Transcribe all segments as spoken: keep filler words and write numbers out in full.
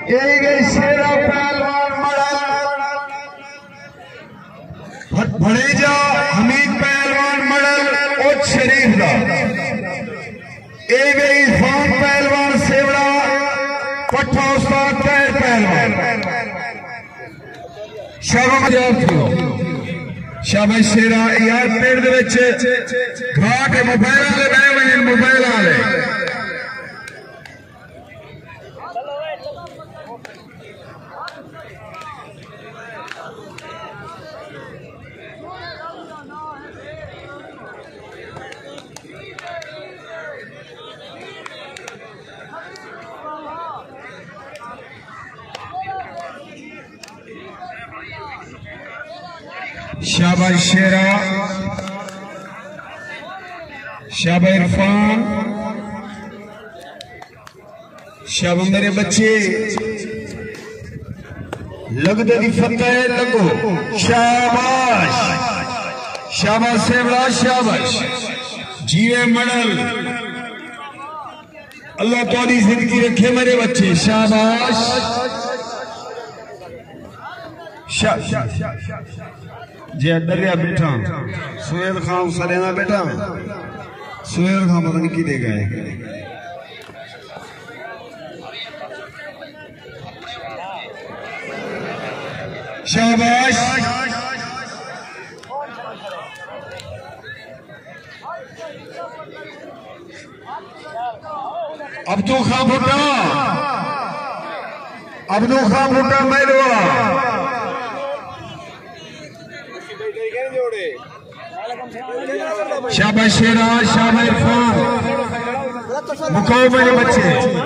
यही गई शेरा पहलवान मड़ल भड़ेजा हमीद पहलवान मड़ल उच्च शरीफ दा यही गई इरफान पहलवान सेवड़ा पट्ठा उस्ताद तैर पहलवान शाबाश शाबाश शेरा यार पेड़ दे विच घाट मोबाइल वाले बह वने मोबाइल वाले शाबाश शेरा शाबाश इरफान शाबाश मेरे बच्चे लगदे दी फतेह लगो शाबाश शाबाश सेवड़ा शाबाश जीवे मड़ल अल्लाह तुहाडी जिंदगी रखे मेरे बच्चे शाबाश जे डरिया बैठा सुहेल खान सरेना बैठा सुहेल खान पता नहीं कि दे गए शाबाश अब्दू खान भुट्टा अब्दू खान भुट्टा मैलवा शाबाश शेरा शाबाश इरफान मुकाओ मेरे बच्चे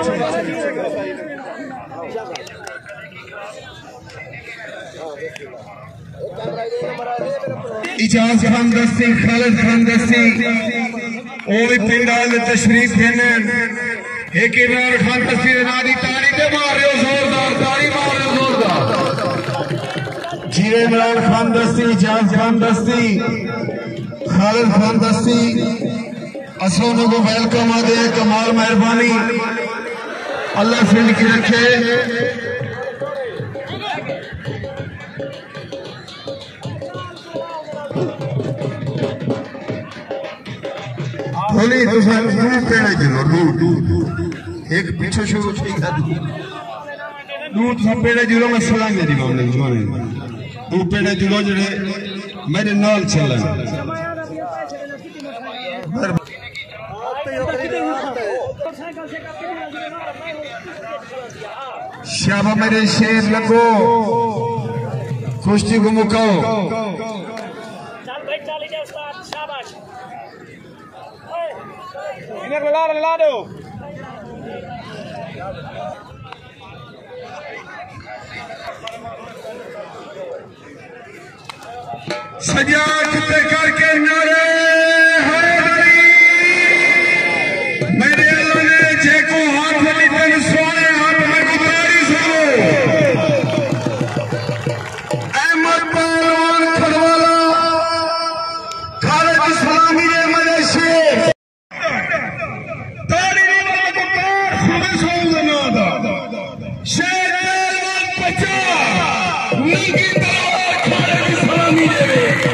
इजाज खान दस्ती खालिद खान दस्ती वो भी पिंडाल तशरीफ देने एक इमरान खान दस्ती नादी ताली ते मार रहे हो जोरदार ताली मार रहे हो जोरदार जीरे इमरान खान दस्ती इजाज खान दस्ती खालिद खान दस्ती असलों को वेलकम आ दे कमाल मेहरबानी अल्लाह फील्ड की रखे होली तो सर दू पेड़े जिलो दू दू दू एक पीछे शुरू ठीक है दू दू तो सब पेड़े जिलो में सलाम दे दिलो नहीं जोने दू पेड़े जिलो जड़े मेरे नाल चलन शाबा मेरे शेर लगो कुश्ती को मुकाओ इन्हें ला ला दो सजा कितने करके नारे मेरे अल्लाह ने जेको हाथ में तेन सोने हाथ में गुजारी सुनो अहमद पहलवान खड़वाला खालिद इस्लामी ने मेरे शेर ताली वाला गुजार सुबह सोने ना दा शेर पहलवान बचा नीकी तलवार खालिद इस्लामी ने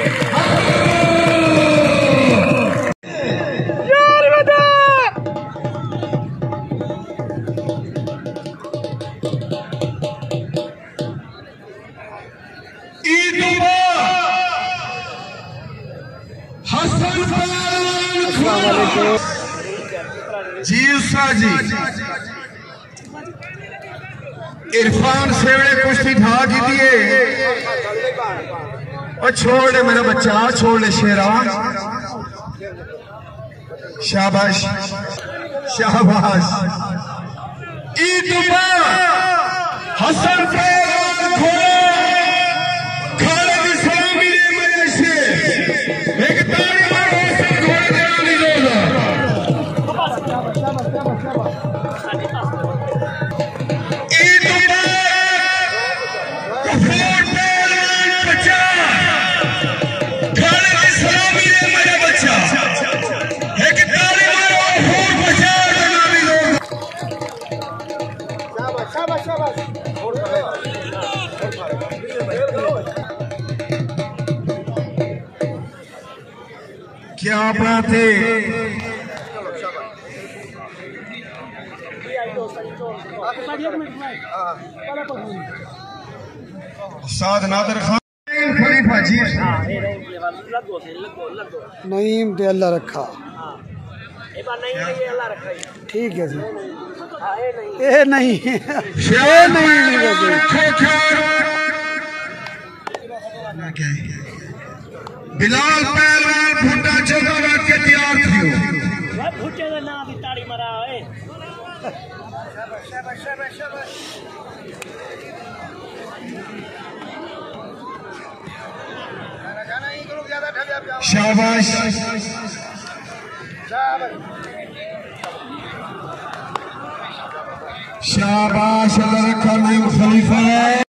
जी जी इरफान सेवड़े कुश्ती ढा की दिए और छोड़ दे मेरा बच्चा छोड़ दे शेरा शाबाश शाबाश ईद हसन पहलवान खोलो खालिद इस्लामी ने मेरे से एक ताली मारो हसन घोड़े दे आली रोजा ईद गफूर पहलवान बचा खालिद इस्लामी ने मेरा बच्चा एक ताली मारो गफूर बचा दे आली रोजा क्या बात है। उस्ताद नादर खान खलीफा जी नईम दे अल्लाह रखा ठीक है जी। ये नहीं ये नहीं बिलाल पहलवान भुट्टा चौका रख के तैयार थियो भुट्टे का नाम भी ताड़ी मरा है। शाबाश शाबाश अल्लाह रखा नईम खलीफा।